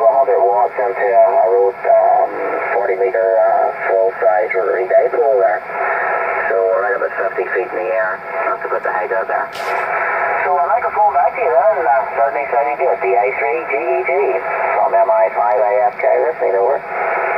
couple of 100 watts into a road 40 metre full size rotary dipole there. So we're right about 50 feet in the air. That's about the height out there. So I'd like to phone back to you then, certainly sounding good. DI3 GEG from MI5 AFK listening over.